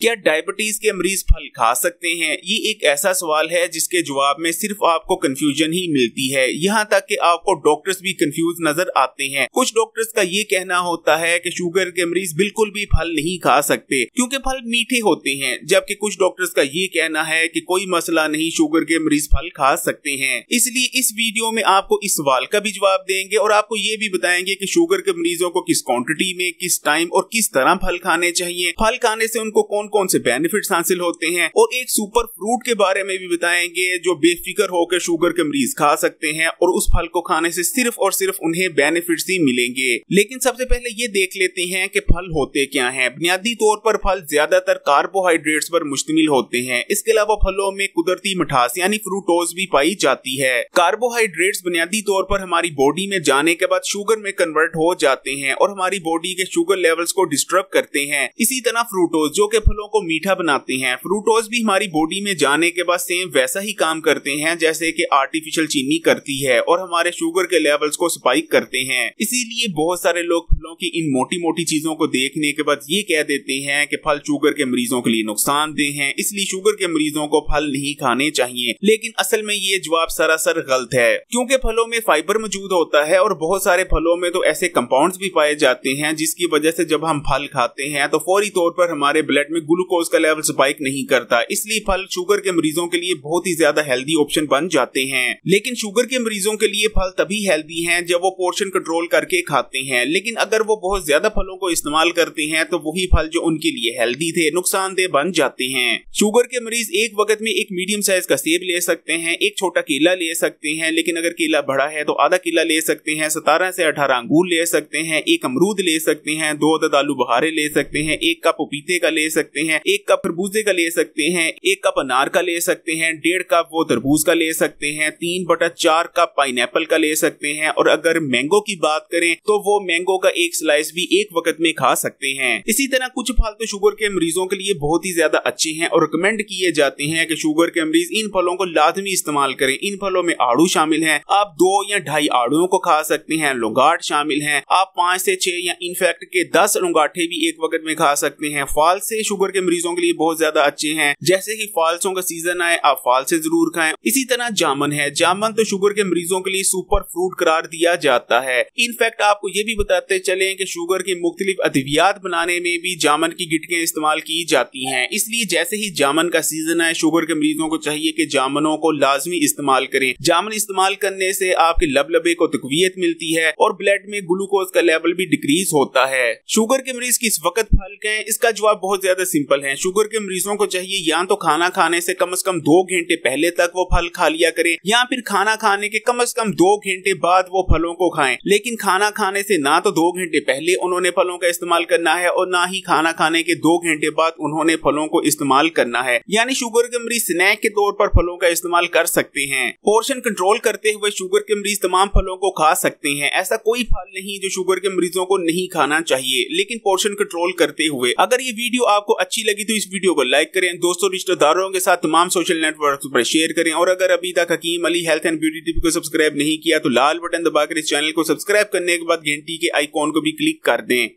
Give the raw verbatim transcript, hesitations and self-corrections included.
क्या डायबिटीज के मरीज फल खा सकते हैं? ये एक ऐसा सवाल है जिसके जवाब में सिर्फ आपको कंफ्यूजन ही मिलती है। यहाँ तक कि आपको डॉक्टर्स भी कंफ्यूज नजर आते हैं। कुछ डॉक्टर्स का ये कहना होता है कि शुगर के मरीज बिल्कुल भी फल नहीं खा सकते क्योंकि फल मीठे होते हैं, जबकि कुछ डॉक्टर्स का ये कहना है कि कोई मसला नहीं, शुगर के मरीज फल खा सकते हैं। इसलिए इस वीडियो में आपको इस सवाल का भी जवाब देंगे और आपको ये भी बताएंगे कि शुगर के मरीजों को किस क्वांटिटी में, किस टाइम और किस तरह फल खाने चाहिए, फल खाने से उनको कौन कौन से बेनिफिट्स हासिल होते हैं, और एक सुपर फ्रूट के बारे में भी बताएंगे जो बेफिक्र होकर शुगर के मरीज खा सकते हैं और उस फल को खाने से सिर्फ और सिर्फ उन्हें बेनिफिट्स ही मिलेंगे। लेकिन सबसे पहले ये देख लेते हैं कि फल होते क्या हैं। बुनियादी तौर पर फल ज्यादातर कार्बोहाइड्रेट्स पर मुश्तमिल होते हैं। इसके अलावा फलों में कुदरती मिठास यानी फ्रूटोज भी पाई जाती है। कार्बोहाइड्रेट्स बुनियादी तौर पर हमारी बॉडी में जाने के बाद शुगर में कन्वर्ट हो जाते हैं और हमारी बॉडी के शुगर लेवल्स को डिस्टर्ब करते हैं। इसी तरह फ्रूटोज जो कि फलों को मीठा बनाते हैं, फ्रूटोज भी हमारी बॉडी में जाने के बाद सेम वैसा ही काम करते हैं जैसे कि आर्टिफिशियल चीनी करती है और हमारे शुगर के लेवल्स को स्पाइक करते हैं। इसीलिए बहुत सारे लोग फलों की इन मोटी मोटी चीजों को देखने के बाद ये कह देते हैं कि फल शुगर के मरीजों के लिए नुकसानदेह हैं, इसलिए शुगर के मरीजों को फल नहीं खाने चाहिए। लेकिन असल में ये जवाब सरासर गलत है, क्योंकि फलों में फाइबर मौजूद होता है और बहुत सारे फलों में तो ऐसे कंपाउंड्स भी पाए जाते हैं जिसकी वजह से जब हम फल खाते हैं तो फौरी तौर पर हमारे ब्लड में ग्लूकोज का लेवल स्पाइक नहीं करता। इसलिए फल शुगर के मरीजों के लिए बहुत ही ज्यादा हेल्दी ऑप्शन बन जाते हैं। लेकिन शुगर के मरीजों के लिए फल तभी हेल्दी हैं जब वो पोर्शन कंट्रोल करके खाते हैं। लेकिन अगर वो बहुत ज्यादा फलों को इस्तेमाल करते हैं तो वही फल जो उनके लिए हेल्दी थे नुकसानदेह बन जाते हैं। शुगर के मरीज एक वक्त में एक मीडियम साइज का सेब ले सकते हैं, एक छोटा केला ले सकते हैं, लेकिन अगर केला बड़ा है तो आधा केला ले सकते हैं, सतारह से अठारह अंगूर ले सकते हैं, एक अमरूद ले सकते हैं, दो अदद आलू बुखारे ले सकते हैं, एक कप पपीते का ले सकते हैं, एक कप खरबूजे का ले सकते हैं, एक कप अनार का ले सकते हैं, डेढ़ कप वो तरबूज का ले सकते हैं, तीन बटा चार कप पाइनएप्पल का ले सकते हैं, और अगर मैंगो की बात करें तो वो मैंगो का एक स्लाइस भी एक वक्त में खा सकते हैं। इसी तरह कुछ फल तो शुगर के मरीजों के लिए बहुत ही ज्यादा अच्छे हैं और रिकमेंड किए जाते हैं कि शुगर के मरीज इन फलों को लाजमी इस्तेमाल करें। इन फलों में आड़ू शामिल है, आप दो या ढाई आड़ुओं को खा सकते हैं। लौंगाट शामिल है, आप पांच से छह या इनफैक्ट के दस लौंगाठे भी एक वक्त में खा सकते हैं। फाल से शुगर के मरीजों के लिए बहुत ज्यादा अच्छे हैं, जैसे ही फालसों का सीजन आए आप फाल से जरूर खाएं। इसी तरह जामन है, जामन तो शुगर के मरीजों के लिए सुपर फ्रूट करार दिया जाता है। इनफैक्ट आपको ये भी बताते चलें कि शुगर की मुख्तलिफ अद्वियात बनाने में भी जामन की गिटकें इस्तेमाल की जाती हैं। इसलिए जैसे ही जामन का सीजन आए शुगर के मरीजों को चाहिए कि जामनों को लाजमी इस्तेमाल करें। जामन इस्तेमाल करने से आपके लबलबे को तकवीयत मिलती है और ब्लड में ग्लूकोज का लेवल भी डिक्रीज होता है। शुगर के मरीज किस वक्त फल खाएं? इसका जवाब बहुत ज्यादा सिंपल है। शुगर के मरीजों को चाहिए या तो खाना खाने से कम से कम दो घंटे पहले तक वो फल खा लिया करें, या फिर खाना खाने के कम से कम दो घंटे बाद वो फलों को खाएं। लेकिन खाना खाने से ना तो दो घंटे पहले उन्होंने फलों का इस्तेमाल करना है और ना ही खाना खाने के दो घंटे बाद उन्होंने फलों को इस्तेमाल करना है। यानी शुगर के मरीज स्नैक के तौर पर फलों का इस्तेमाल कर सकते हैं। पोर्शन कंट्रोल करते हुए शुगर के मरीज तमाम फलों को खा सकते हैं। ऐसा कोई फल नहीं जो शुगर के मरीजों को नहीं खाना चाहिए, लेकिन पोर्शन कंट्रोल करते हुए। अगर ये वीडियो आपको अच्छी लगी तो इस वीडियो को लाइक करें, दोस्तों रिश्तेदारों के साथ तमाम सोशल नेटवर्क पर शेयर करें, और अगर अभी तक Hakim Ali health and beauty tip को सब्सक्राइब नहीं किया तो लाल बटन दबाकर इस चैनल को सब्सक्राइब करने के बाद घंटी के आइकॉन को भी क्लिक कर दें।